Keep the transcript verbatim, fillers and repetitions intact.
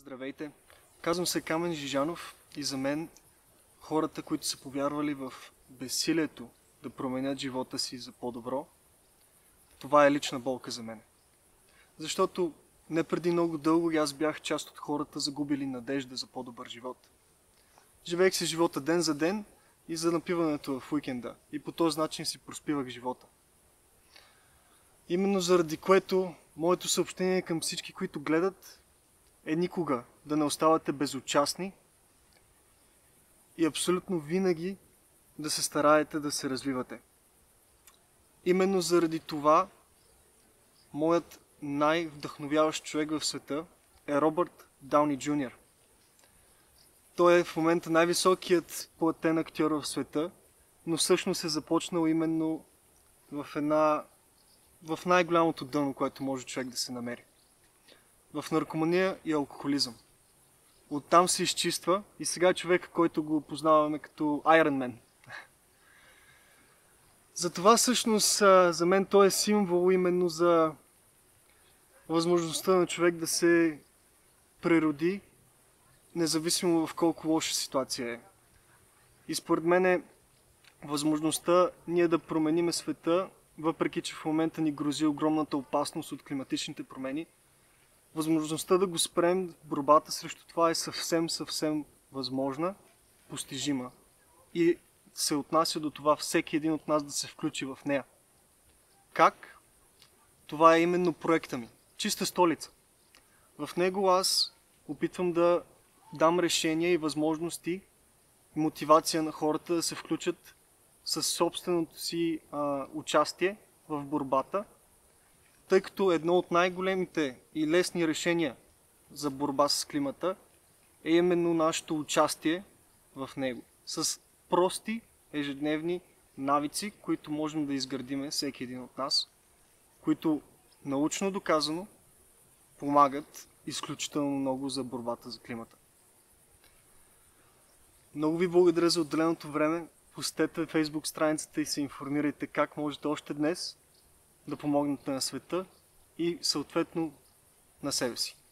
Здравейте! Казвам се Камен Жижанов и за мен хората, които са повярвали в безсилието да променят живота си за по-добро, това е лична болка за мен. Защото не преди много дълго аз бях част от хората, загубили надежда за по-добър живот. Живеех си живота ден за ден и за напиването в уикенда и по този начин си проспивах живота. Именно заради което моето съобщение към всички, които гледат, е никога да не оставате безучастни и абсолютно винаги да се стараете да се развивате. Именно заради това моят най-вдъхновяващ човек в света е Робърт Дауни Джуниор Той е в момента най-високият платен актьор в света, но всъщност е започнал именно в една в най-голямото дъно, което може човек да се намери. В наркомания и алкохолизъм. Оттам се изчиства и сега е човека, който го познаваме като Iron Man. Затова всъщност за мен той е символ именно за възможността на човек да се прероди, независимо в колко лоша ситуация е. И според мен е възможността ние да промениме света, въпреки че в момента ни грози огромната опасност от климатичните промени, възможността да го спрем в борбата срещу това е съвсем, съвсем възможна, постижима и се отнася до това всеки един от нас да се включи в нея. Как? Това е именно проекта ми. Чиста столица. В него аз опитвам да дам решения и възможности, мотивация на хората да се включат със собственото си а, участие в борбата, тъй като едно от най-големите и лесни решения за борба с климата е именно нашето участие в него. С прости ежедневни навици, които можем да изградиме всеки един от нас, които научно доказано помагат изключително много за борбата за климата. Много ви благодаря за отделеното време. Посетете Facebook страницата и се информирайте как можете още днес да помогнете на света и съответно на себе си.